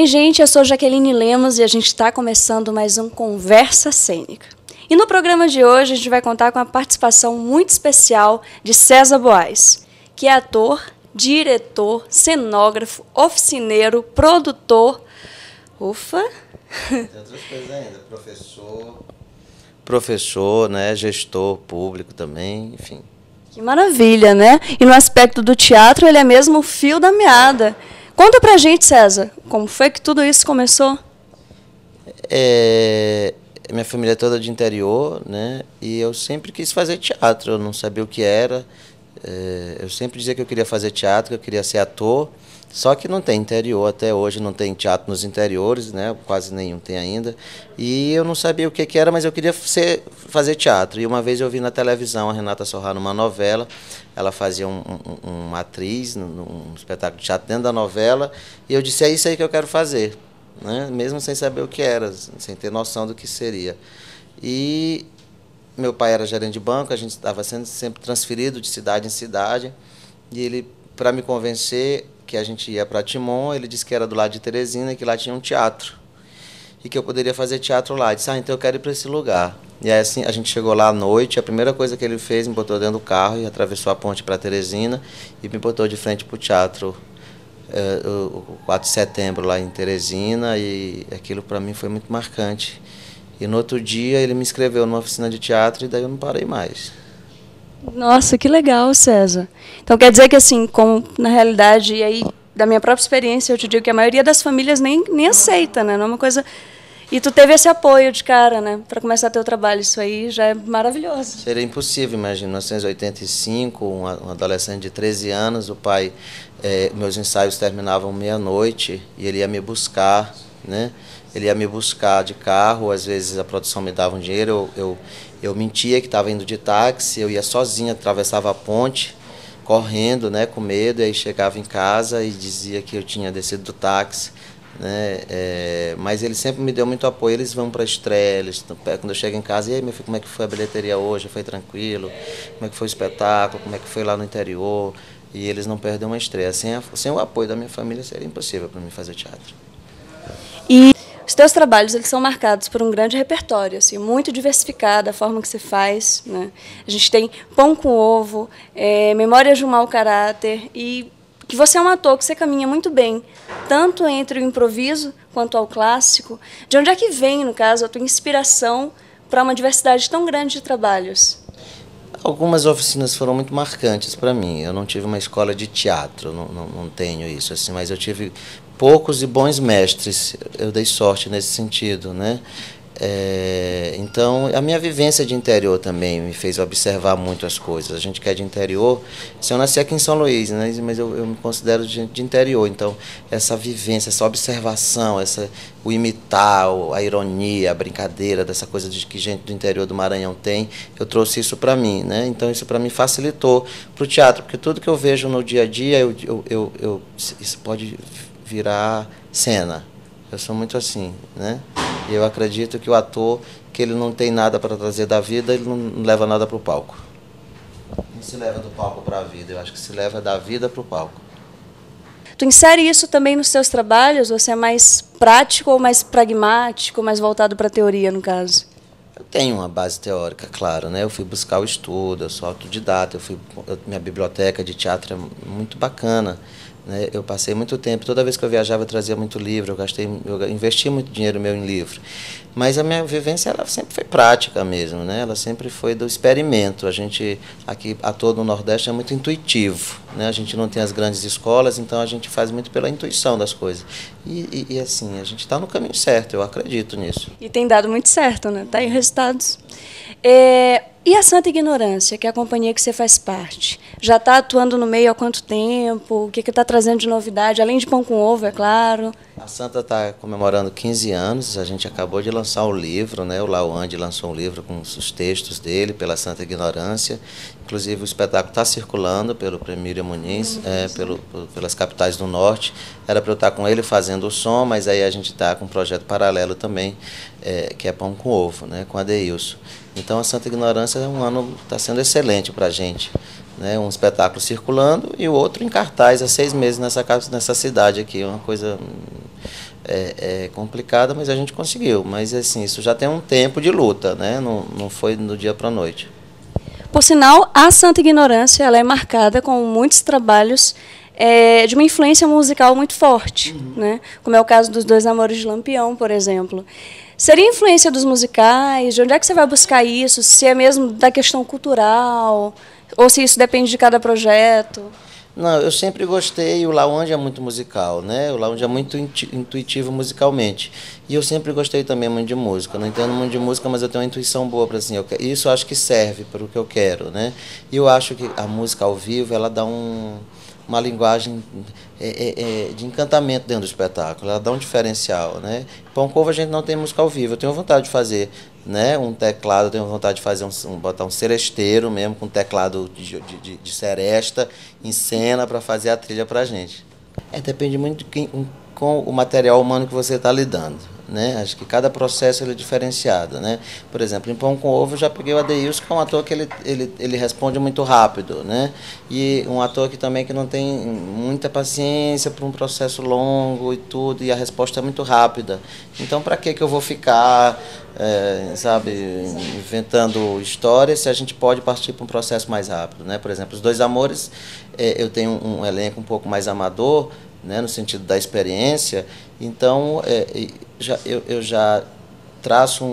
Bem, gente, eu sou Jaqueline Lemos e a gente está começando mais um Conversa Cênica. E no programa de hoje a gente vai contar com a participação muito especial de César Boaz, que é ator, diretor, cenógrafo, oficineiro, produtor. Ufa! Tem outras coisas ainda, professor, né, gestor público também, enfim. Que maravilha, né? E no aspecto do teatro ele é mesmo o fio da meada. Conta pra gente, César, como foi que tudo isso começou? Minha família é toda de interior, né? E eu sempre quis fazer teatro, eu não sabia o que era. Eu sempre dizia que eu queria fazer teatro, que eu queria ser ator, só que não tem interior, até hoje não tem teatro nos interiores, né? Quase nenhum tem ainda. E eu não sabia o que era, mas eu queria fazer teatro. E uma vez eu vi na televisão a Renata Sorrah numa novela, ela fazia uma atriz num espetáculo de teatro dentro da novela, e eu disse, é isso aí que eu quero fazer, né? Mesmo sem saber o que era, sem ter noção do que seria. E meu pai era gerente de banco, a gente estava sendo sempre transferido de cidade em cidade, e ele, para me convencer que a gente ia para Timon, ele disse que era do lado de Teresina e que lá tinha um teatro, e que eu poderia fazer teatro lá. Eu disse, então eu quero ir para esse lugar. E aí assim, a gente chegou lá à noite, a primeira coisa que ele fez, me botou dentro do carro e atravessou a ponte para Teresina e me botou de frente para o teatro, o 4 de setembro lá em Teresina, e aquilo para mim foi muito marcante. E no outro dia ele me inscreveu numa oficina de teatro e daí eu não parei mais. Nossa, que legal, César. Então quer dizer que, assim, como na realidade, e aí da minha própria experiência, eu te digo que a maioria das famílias nem aceita, né? Não é uma coisa. E tu teve esse apoio de cara, né? Para começar teu trabalho, isso aí já é maravilhoso. Seria impossível, imagina, em 1985, um adolescente de 13 anos, o pai, meus ensaios terminavam meia-noite e ele ia me buscar, né? Ele ia me buscar de carro, às vezes a produção me dava um dinheiro, eu mentia que estava indo de táxi, eu ia sozinha, atravessava a ponte, correndo, né, com medo, e aí chegava em casa e dizia que eu tinha descido do táxi, né, mas ele sempre me deu muito apoio. Eles vão para a estreia, quando eu chego em casa, e aí, meu filho, como é que foi a bilheteria hoje? Foi tranquilo? Como é que foi o espetáculo? Como é que foi lá no interior? E eles não perdem uma estreia. Sem o apoio da minha família seria impossível para mim fazer teatro. E os teus trabalhos, eles são marcados por um grande repertório, assim, muito diversificado, a forma que você faz, né? A gente tem Pão com Ovo, Memórias de um Mau Caráter, e que você é um ator que você caminha muito bem, tanto entre o improviso quanto ao clássico. De onde é que vem, no caso, a tua inspiração para uma diversidade tão grande de trabalhos? Algumas oficinas foram muito marcantes para mim. Eu não tive uma escola de teatro, não tenho isso, assim, mas eu tive poucos e bons mestres. Eu dei sorte nesse sentido, né? Então, a minha vivência de interior também me fez observar muito as coisas. A gente que é de interior, eu nasci aqui em São Luís, né? Mas eu me considero de interior. Então, essa vivência, essa observação, o imitar, a ironia, a brincadeira, dessa coisa de que gente do interior do Maranhão tem, eu trouxe isso para mim, né? Então, isso para mim facilitou para o teatro, porque tudo que eu vejo no dia a dia, isso pode virar cena. Eu sou muito assim, né? E eu acredito que o ator, que ele não tem nada para trazer da vida, ele não leva nada para o palco. Não se leva do palco para a vida, eu acho que se leva da vida para o palco. Tu insere isso também nos teus trabalhos? Você é mais prático ou mais pragmático, mais voltado para a teoria, no caso? Eu tenho uma base teórica, claro, né? Eu fui buscar o estudo, eu sou autodidata, minha biblioteca de teatro é muito bacana, né? Eu passei muito tempo, toda vez que eu viajava eu trazia muito livro, eu investi muito dinheiro meu em livro. Mas a minha vivência ela sempre foi prática mesmo, né? Ela sempre foi do experimento. A gente aqui, ator no Nordeste, é muito intuitivo, né? A gente não tem as grandes escolas, então a gente faz muito pela intuição das coisas. E assim, a gente está no caminho certo, eu acredito nisso. E tem dado muito certo, né? Tá aí resultados. E a Santa Ignorância, que é a companhia que você faz parte? Já está atuando no meio há quanto tempo? O que está trazendo de novidade? Além de Pão com Ovo, é claro. A Santa está comemorando 15 anos, a gente acabou de lançar um livro, né? O Lauande lançou um livro com os textos dele, pela Santa Ignorância. Inclusive o espetáculo está circulando pelo Premírio Muniz, pelas capitais do Norte. Era para eu estar com ele fazendo o som, mas aí a gente está com um projeto paralelo também, que é Pão com Ovo, né? Com a Adeilson. Então a Santa Ignorância é um ano, está sendo excelente para a gente, né? Um espetáculo circulando e o outro em cartaz há 6 meses nessa cidade aqui, uma coisa complicada, mas a gente conseguiu. Mas assim, isso já tem um tempo de luta, né? Não foi do dia para a noite. Por sinal, a Santa Ignorância ela é marcada com muitos trabalhos de uma influência musical muito forte, né? Como é o caso dos Dois Amores de Lampião, por exemplo. Seria influência dos musicais? De onde é que você vai buscar isso? Se é mesmo da questão cultural? Ou se isso depende de cada projeto? Não, eu sempre gostei, o Lounge é muito musical, né? O Lounge é muito intuitivo musicalmente. E eu sempre gostei também muito de música. Eu não entendo muito de música, mas eu tenho uma intuição boa para assim, isso eu acho que serve para o que eu quero, né? E eu acho que a música ao vivo, ela dá uma linguagem de encantamento dentro do espetáculo, ela dá um diferencial, né? Pão com Ovo a gente não tem música ao vivo, eu tenho vontade de fazer, né, um teclado, eu tenho vontade de fazer botar um seresteiro mesmo, com teclado de seresta em cena para fazer a trilha para a gente. Depende muito com o material humano que você está lidando, né? Acho que cada processo ele é diferenciado, né? Por exemplo, em Pão com Ovo eu já peguei o Adeilson, que é um ator que ele responde muito rápido, né? E um ator que também que não tem muita paciência para um processo longo e tudo, e a resposta é muito rápida. Então, para que eu vou ficar, sabe, inventando histórias se a gente pode partir para um processo mais rápido, né? Por exemplo, Os Dois Amores, eu tenho um elenco um pouco mais amador, né, no sentido da experiência, então eu já traço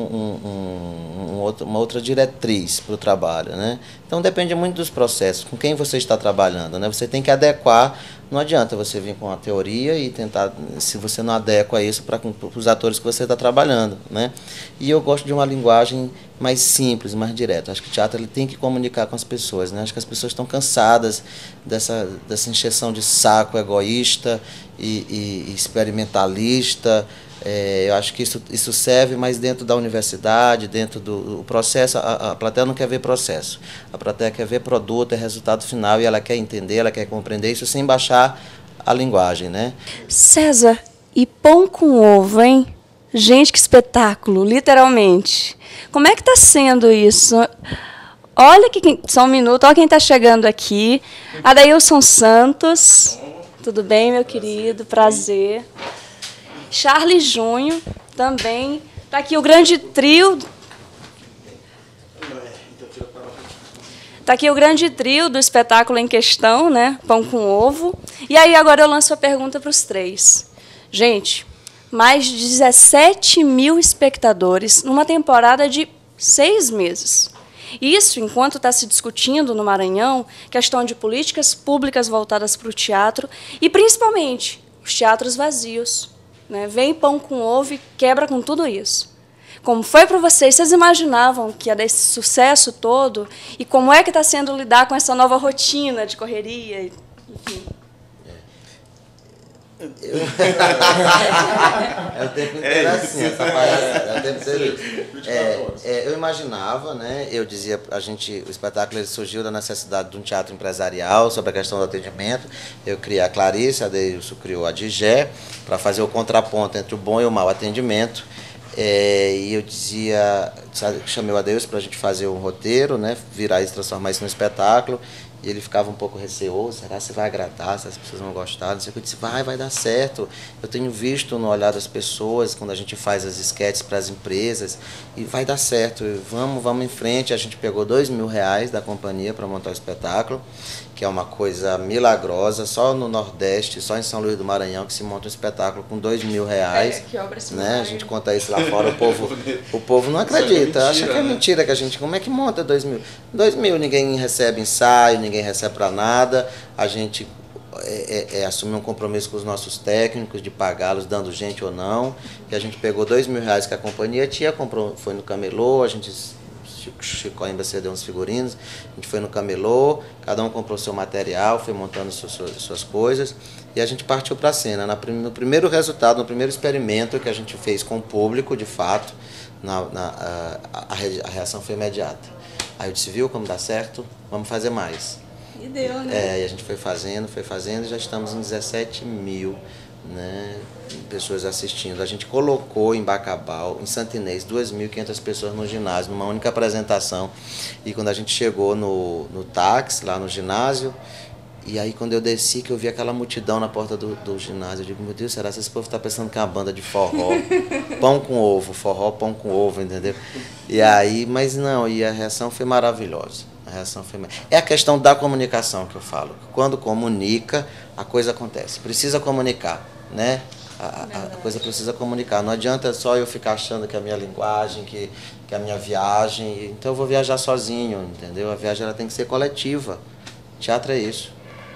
uma outra diretriz para o trabalho, né? Então depende muito dos processos, com quem você está trabalhando, né? Você tem que adequar, não adianta você vir com a teoria e tentar, se você não adequa isso para os atores que você está trabalhando, né? E eu gosto de uma linguagem mais simples, mais direta. Acho que o teatro ele tem que comunicar com as pessoas, né? Acho que as pessoas estão cansadas dessa encheção de saco egoísta e experimentalista. Eu acho que isso serve mais dentro da universidade, dentro do processo. A plateia não quer ver processo. A plateia quer ver produto, resultado final, e ela quer entender, ela quer compreender isso sem baixar a linguagem, né? César, e Pão com Ovo, hein? Gente, que espetáculo, literalmente. Como é que está sendo isso? Olha que só um minuto, olha quem está chegando aqui. Adailson Santos. Tudo bem, meu querido? Prazer. Charles Junho, também. Está aqui o grande trio. Está aqui o grande trio do espetáculo em questão, né? Pão com Ovo. E aí agora eu lanço a pergunta para os três. Gente, mais de 17 mil espectadores numa temporada de 6 meses. Isso enquanto está se discutindo no Maranhão questão de políticas públicas voltadas para o teatro e, principalmente, os teatros vazios. Né? Vem Pão com Ovo e quebra com tudo isso. Como foi para vocês? Vocês imaginavam que ia dar esse sucesso todo? E como é que está sendo lidar com essa nova rotina de correria? Enfim. O tempo inteiro assim, essa palhaçada. O tempo inteiro. Eu imaginava, né? Eu dizia, o espetáculo ele surgiu da necessidade de um teatro empresarial sobre a questão do atendimento. Eu criei a Clarice, a Adeilson criou a Digé, para fazer o contraponto entre o bom e o mau atendimento. E eu dizia, chamei o Adeilson para a gente fazer um roteiro, né? Virar isso, transformar isso num espetáculo. E ele ficava um pouco receoso, será que você vai agradar, se as pessoas vão gostar? Não sei o que. Eu disse, vai dar certo. Eu tenho visto no olhar das pessoas, quando a gente faz as esquetes para as empresas, e vai dar certo, vamos em frente. A gente pegou R$2.000 da companhia para montar o espetáculo, que é uma coisa milagrosa, só no Nordeste, só em São Luís do Maranhão, que se monta um espetáculo com R$2.000. Que obra né? A gente conta isso lá fora, o povo não acredita, acha que é mentira, que a gente, como é que monta 2.000? 2.000 ninguém recebe ensaio, ninguém recebe para nada, a gente assumiu um compromisso com os nossos técnicos de pagá-los, dando gente ou não, e a gente pegou R$2.000 que a companhia tinha, comprou, foi no camelô, a gente... Chico ainda cedeu uns figurinos, a gente foi no camelô, cada um comprou seu material, foi montando suas coisas, e a gente partiu para a cena. No primeiro resultado, no primeiro experimento que a gente fez com o público, de fato, a reação foi imediata. Aí eu disse, viu como dá certo? Vamos fazer mais. E deu, né? E a gente foi fazendo, e já estamos em 17 mil, né, pessoas assistindo. A gente colocou em Bacabal, em Santo Inês, 2.500 pessoas no ginásio, numa única apresentação. E quando a gente chegou no táxi, lá no ginásio, E aí quando eu desci, que eu vi aquela multidão na porta do ginásio, eu digo, meu Deus, será que esse povo está pensando que é uma banda de forró? Pão com ovo, forró, pão com ovo, entendeu? E aí, mas não, e a reação foi maravilhosa. A reação foi... É a questão da comunicação que eu falo. Quando comunica, a coisa acontece. Precisa comunicar, né? A coisa precisa comunicar. Não adianta só eu ficar achando que a minha linguagem, que a minha viagem... Então eu vou viajar sozinho, entendeu? A viagem ela tem que ser coletiva. Teatro é isso.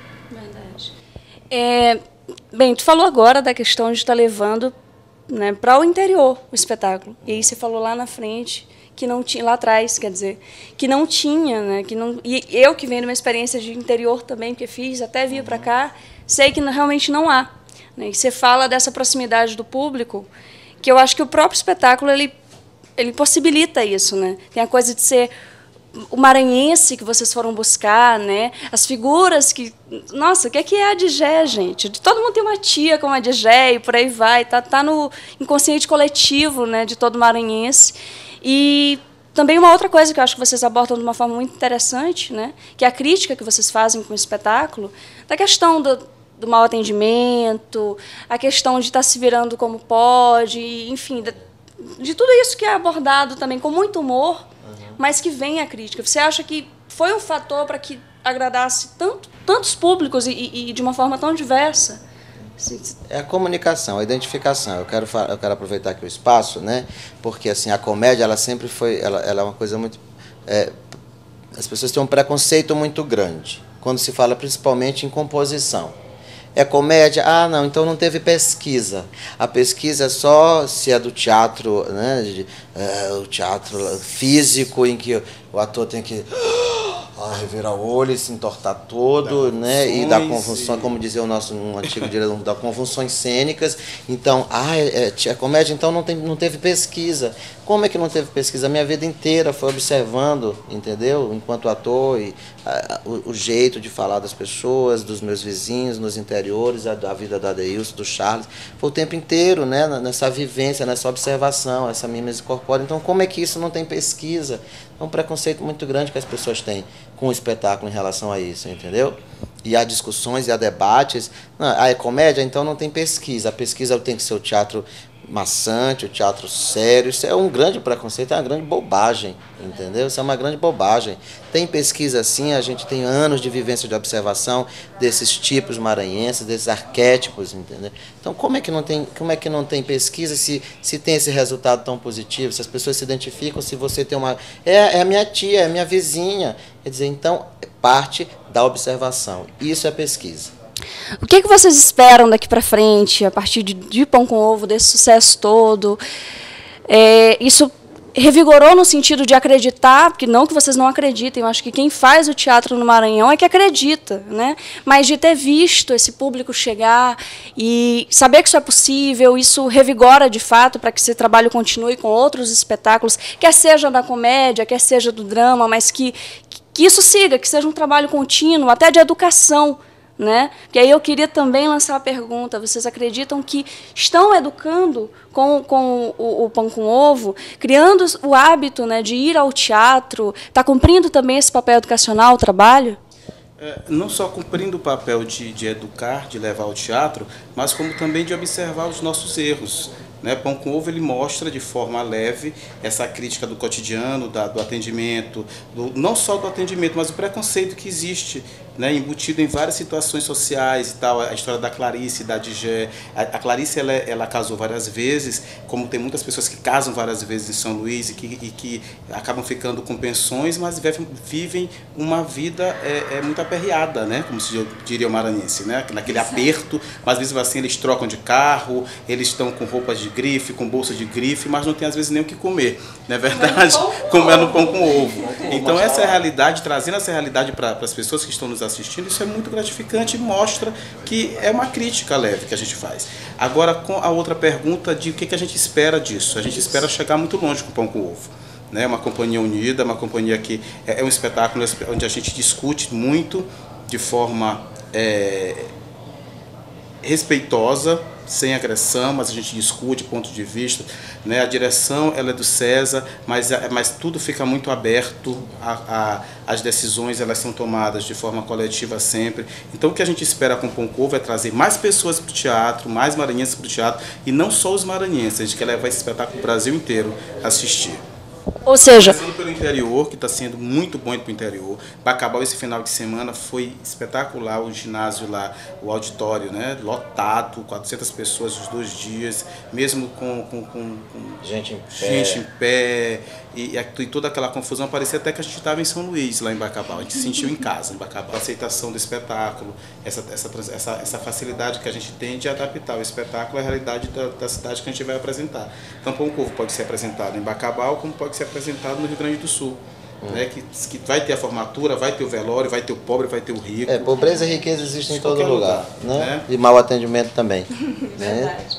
Verdade. Bem, tu falou agora da questão de estar levando, né, para o interior o espetáculo. E aí você falou lá na frente que não tinha, lá atrás, quer dizer, que não tinha, né, que não, e eu que venho de uma experiência de interior também, porque fiz, até vir para cá, sei que realmente não há. Né, e você fala dessa proximidade do público, que eu acho que o próprio espetáculo ele possibilita isso, né? Tem a coisa de ser o maranhense que vocês foram buscar, né? As figuras que... Nossa, o que é a Adjé, gente? Todo mundo tem uma tia como a Adjé e por aí vai. Tá no inconsciente coletivo, né, de todo maranhense. E também uma outra coisa que eu acho que vocês abordam de uma forma muito interessante, né, que é a crítica que vocês fazem com o espetáculo, da questão do mau atendimento, a questão de estar se virando como pode, enfim, de tudo isso que é abordado também com muito humor, mas que vem a crítica. Você acha que foi um fator para que agradasse tantos públicos e de uma forma tão diversa? É a comunicação, a identificação. Eu quero aproveitar aqui o espaço, né? Porque assim, a comédia ela sempre foi, ela é uma coisa muito... as pessoas têm um preconceito muito grande, quando se fala principalmente em composição. É comédia? Ah, não, então não teve pesquisa. A pesquisa é só se é do teatro, né, o teatro físico, em que o ator tem que revirar o olho e se entortar todo, né, e dar convulsão, como dizia um antigo diretor, dar convulsões cênicas. Então, é comédia, então não teve pesquisa. Como é que não teve pesquisa? A minha vida inteira foi observando, entendeu? Enquanto ator, e o jeito de falar das pessoas, dos meus vizinhos, nos interiores, a vida da Adeilson, do Charles, foi o tempo inteiro, né, nessa vivência, nessa observação, essa mímese corpórea. Então, como é que isso não tem pesquisa? É um preconceito muito grande que as pessoas têm com o espetáculo em relação a isso, entendeu? E há discussões e há debates. Não, é comédia, então não tem pesquisa. A pesquisa tem que ser o teatro maçante, o teatro sério. Isso é um grande preconceito, é uma grande bobagem, entendeu? Isso é uma grande bobagem. Tem pesquisa sim, a gente tem anos de vivência de observação desses tipos maranhenses, desses arquétipos, entendeu? Então, como é que não tem pesquisa se tem esse resultado tão positivo, se as pessoas se identificam, se você tem uma... É a minha tia, é a minha vizinha. Quer dizer, então, é parte da observação. Isso é pesquisa. O que vocês esperam daqui para frente, a partir de Pão com Ovo, desse sucesso todo? Isso revigorou no sentido de acreditar, porque não que vocês não acreditem, eu acho que quem faz o teatro no Maranhão é que acredita, né? Mas de ter visto esse público chegar e saber que isso é possível, isso revigora de fato para que esse trabalho continue com outros espetáculos, quer seja da comédia, quer seja do drama, mas que isso siga, que seja um trabalho contínuo, até de educação, né? Que aí eu queria também lançar a pergunta: vocês acreditam que estão educando com o Pão com Ovo, criando o hábito, né, de ir ao teatro, está cumprindo também esse papel educacional, o trabalho? Não só cumprindo o papel de educar, de levar ao teatro, mas como também de observar os nossos erros. Né? Pão com Ovo ele mostra de forma leve essa crítica do cotidiano, do atendimento, não só do atendimento, mas do preconceito que existe, né? Embutido em várias situações sociais e tal. A história da Clarice, da Adjé. A Clarice ela casou várias vezes, como tem muitas pessoas que casam várias vezes em São Luís e que acabam ficando com pensões, mas vivem uma vida muito aperreada, né? Como se diria o maranhense, né? Naquele aperto, mas mesmo assim eles trocam de carro, eles estão com roupas de grife, com bolsa de grife, mas não tem às vezes nem o que comer, não é verdade? Comendo pão com ovo. Então essa é a realidade, trazendo essa realidade para as pessoas que estão nos assistindo, isso é muito gratificante e mostra que é uma crítica leve que a gente faz. Agora, com a outra pergunta de o que a gente espera disso, a gente espera chegar muito longe com o Pão com Ovo. Né? Uma companhia unida, uma companhia que é um espetáculo onde a gente discute muito de forma respeitosa, sem agressão, mas a gente discute ponto de vista, né? A direção ela é do César, mas tudo fica muito aberto, as decisões elas são tomadas de forma coletiva sempre. Então o que a gente espera com o Pão com Ovo é trazer mais pessoas para o teatro, mais maranhenses para o teatro, e não só os maranhenses, a gente quer levar esse espetáculo para o Brasil inteiro assistir. Ou seja, Começando pelo interior, que está sendo muito bom para o interior. Bacabal, esse final de semana, foi espetacular. O ginásio lá, o auditório, né, lotado, 400 pessoas os 2 dias, mesmo com Gente em pé e toda aquela confusão. Parecia até que a gente estava em São Luís, lá em Bacabal. A gente se sentiu em casa em Bacabal. A aceitação do espetáculo, essa facilidade que a gente tem de adaptar o espetáculo à realidade da cidade que a gente vai apresentar. Então, Pão com Ovo pode ser apresentado em Bacabal, como pode ser apresentado no Rio Grande do Sul. Né, que vai ter a formatura, vai ter o velório, vai ter o pobre, vai ter o rico. Pobreza e riqueza existem em todo lugar. Né? Né? E mau atendimento também. Verdade.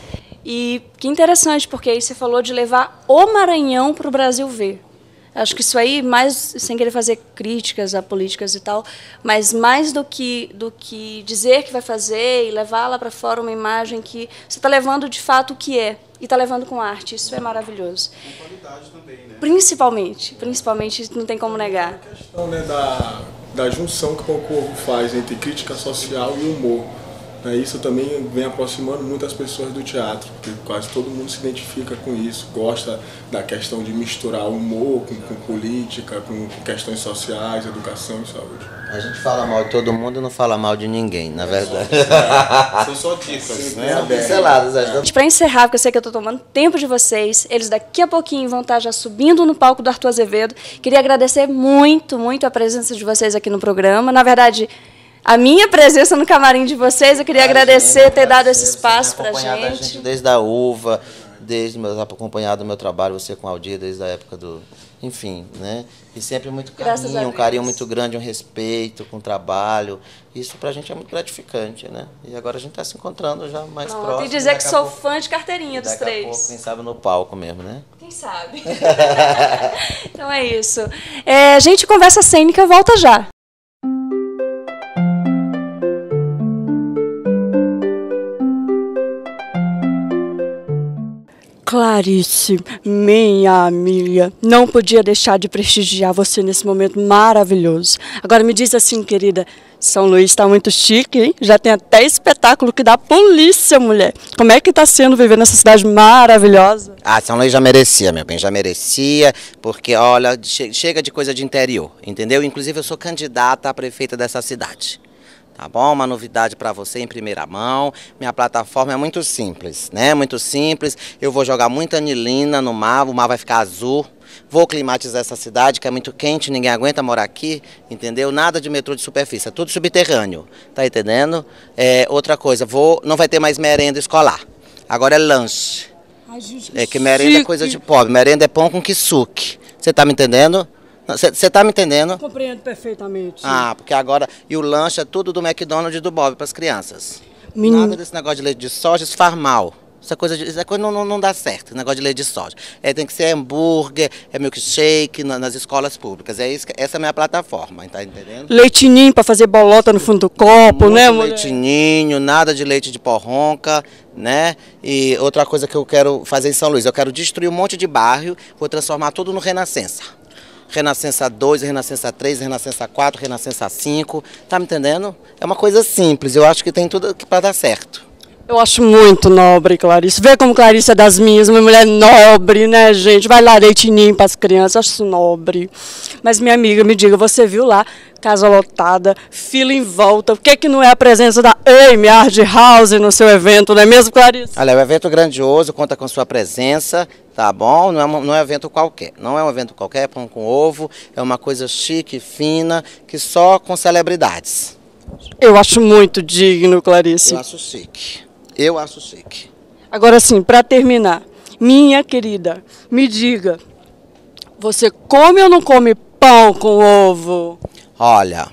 E que interessante, porque aí você falou de levar o Maranhão para o Brasil ver. Acho que isso aí, mais sem querer fazer críticas a políticas e tal, mas mais do que dizer que vai fazer e levar lá para fora uma imagem que você está levando de fato o que é, e está levando com arte. Isso é maravilhoso. Com qualidade também, né? Principalmente, não tem como negar. A questão, né, da junção que o Pão com Ovo faz entre crítica social e humor. Isso também vem aproximando muitas pessoas do teatro, porque quase todo mundo se identifica com isso, gosta da questão de misturar humor com política, com questões sociais, educação e saúde. A gente fala mal de todo mundo e não fala mal de ninguém, na verdade. São só dicas, né? São pinceladas. Para encerrar, porque eu sei que eu estou tomando tempo de vocês, eles daqui a pouquinho vão estar já subindo no palco do Arthur Azevedo. Queria agradecer muito, muito a presença de vocês aqui no programa. Na verdade, a minha presença no camarim de vocês, eu queria agradecer ter dado esse espaço para a gente. Desde a uva, acompanhado o meu trabalho, você com a Aldir, desde a época do... Enfim, né? E sempre muito carinho, um carinho muito grande, um respeito com o trabalho. Isso pra gente é muito gratificante, né? E agora a gente tá se encontrando já mais próximo. Tem que dizer que sou fã de carteirinha dos três. Daqui a pouco, quem sabe no palco mesmo, né? Quem sabe? Então é isso. A gente conversa cênica, volta já. Clarice, minha amiga, não podia deixar de prestigiar você nesse momento maravilhoso. Agora me diz assim, querida, São Luís está muito chique, hein? Já tem até espetáculo que dá polícia, mulher. Como é que está sendo viver nessa cidade maravilhosa? São Luís já merecia, meu bem, já merecia, porque, olha, chega de coisa de interior, entendeu? Inclusive eu sou candidata a prefeita dessa cidade. Tá bom? Uma novidade para você em primeira mão. Minha plataforma é muito simples, né? Muito simples. Eu vou jogar muita anilina no mar, o mar vai ficar azul. Vou climatizar essa cidade, que é muito quente, ninguém aguenta morar aqui, entendeu? Nada de metrô de superfície, é tudo subterrâneo, tá entendendo? Outra coisa, não vai ter mais merenda escolar. Agora é lanche. Ai, gente, que merenda é coisa de pobre, merenda é pão com kisuke. Você tá me entendendo? Você tá me entendendo? Compreendo perfeitamente. Porque agora... E o lanche é tudo do McDonald's e do Bob para as crianças. Nada desse negócio de leite de soja, isso faz mal. Essa coisa não dá certo, negócio de leite de soja. Tem que ser hambúrguer, milkshake nas escolas públicas. Essa é a minha plataforma, tá entendendo? Leitinho para fazer bolota no fundo do copo, né, mulher? Leitinho, nada de leite de porronca, né? E outra coisa que eu quero fazer em São Luís, eu quero destruir um monte de bairro, vou transformar tudo no Renascença. Renascença 2, Renascença 3, Renascença 4, Renascença 5, tá me entendendo? É uma coisa simples, eu acho que tem tudo para dar certo. Eu acho muito nobre, Clarice. Vê como Clarice é das minhas, uma mulher nobre, né, gente? Vai lá, leitinho para as crianças, acho isso nobre. Mas, minha amiga, me diga, você viu lá, casa lotada, fila em volta, o que não é a presença da Amy Art House no seu evento, não é mesmo, Clarice? Olha, é um evento grandioso, conta com sua presença, tá bom? Não é um evento qualquer, não é um evento qualquer, Pão com Ovo, é uma coisa chique, fina, que só com celebridades. Eu acho muito digno, Clarice. Eu acho chique. Agora sim, para terminar, minha querida, me diga, você come ou não come pão com ovo? Olha.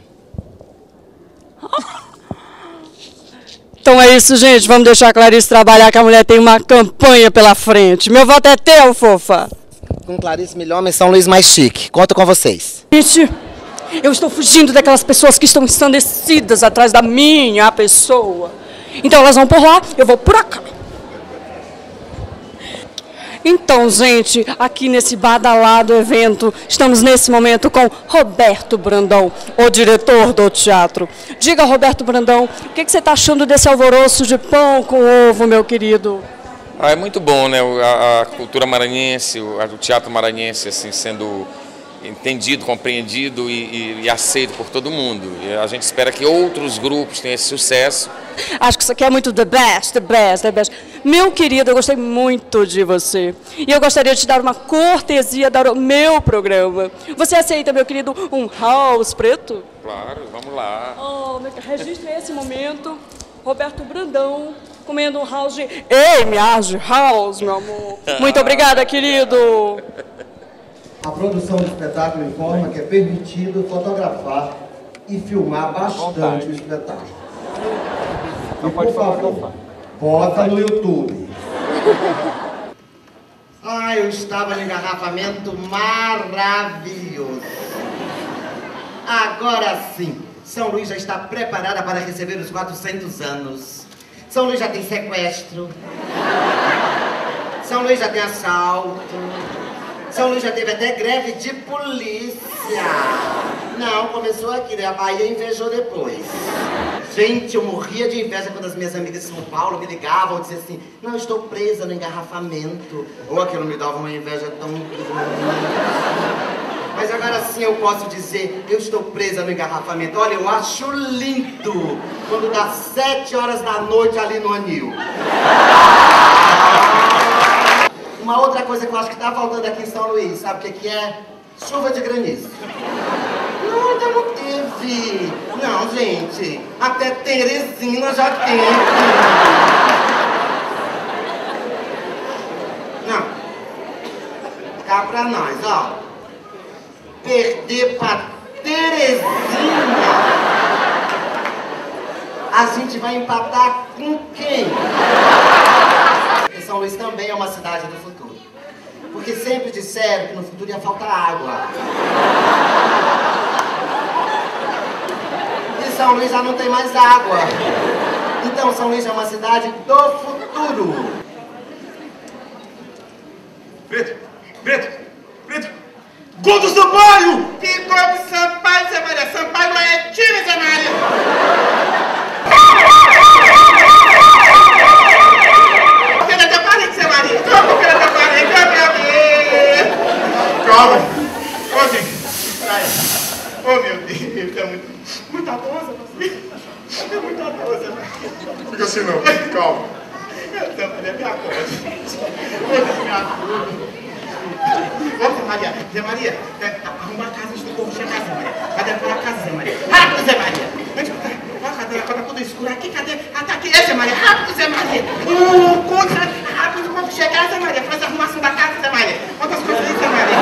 Então é isso, gente. Vamos deixar a Clarice trabalhar, que a mulher tem uma campanha pela frente. Meu voto é teu, fofa. Com Clarice Milhomem, São Luís mais chique. Conto com vocês. Gente, eu estou fugindo daquelas pessoas que estão ensandecidas atrás da minha pessoa. Então elas vão por lá, eu vou por cá. Então, gente, aqui nesse badalado evento, estamos nesse momento com Roberto Brandão, o diretor do teatro. Diga, Roberto Brandão, o que você está achando desse alvoroço de pão com ovo, meu querido? É muito bom, né? A cultura maranhense, o teatro maranhense, assim, sendo entendido, compreendido e aceito por todo mundo. E a gente espera que outros grupos tenham esse sucesso. Acho que isso aqui é muito the best, the best, the best. Meu querido, eu gostei muito de você. E eu gostaria de te dar uma cortesia do meu programa. Você aceita, meu querido, um house preto? Claro, vamos lá. Oh, registre esse momento. Roberto Brandão comendo um house de... Ei, minha house, meu amor. Muito obrigada, querido. A produção do espetáculo informa que é permitido fotografar e filmar bastante o espetáculo. E, por favor, bota no YouTube. Eu estava no engarrafamento maravilhoso. Agora sim, São Luís já está preparada para receber os 400 anos. São Luís já tem sequestro. São Luís já tem assalto. São Luís já teve até greve de polícia. Não, começou aqui, né? A Bahia invejou depois. Gente, eu morria de inveja quando as minhas amigas de São Paulo me ligavam e diziam assim: não, eu estou presa no engarrafamento. Ou aquilo me dava uma inveja tão grande. Mas agora sim eu posso dizer, eu estou presa no engarrafamento. Olha, eu acho lindo quando dá 7 horas da noite ali no Anil. Uma outra coisa que eu acho que está faltando aqui em São Luís, sabe o que é? Chuva de granizo. Não, ainda não teve. Não, gente, até Teresina já teve. Não. Cá pra nós, ó. Perder pra Teresina. A gente vai empatar com quem? São Luís também é uma cidade do futuro. Porque sempre disseram que no futuro ia faltar água. E São Luís já não tem mais água. Então São Luís é uma cidade do futuro. Preto! Preto! Preto! Gol do Sampaio! Que gol do Sampaio, Zé Maria? Sampaio não é time, Zé Maria! Calma! Ô, gente! Oh, meu Deus! É muita dose, você! É muita dose, né? Fica assim não, calma! Zé Maria, me acorda, gente! Ô, me acorda! Ô, Zé Maria, arruma a casa antes do povo chegar, Zé Maria! Vai decorar a casa, Zé Maria! Rápido, Zé Maria! Cadê? Tá tudo escuro aqui, cadê? Ah, tá aqui, Zé Maria! Rápido, Zé Maria! Rápido, quando chegar, Zé Maria! Faz a arrumação da casa, Zé Maria! Quantas coisas aí, Zé Maria?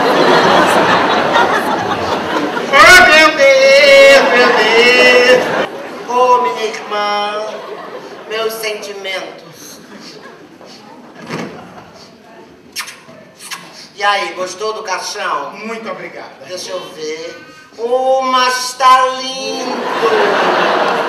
Oh, meu Deus, meu Deus! Oh, minha irmã, meus sentimentos. E aí, gostou do caixão? Muito obrigada. Deixa eu ver. Mas tá lindo!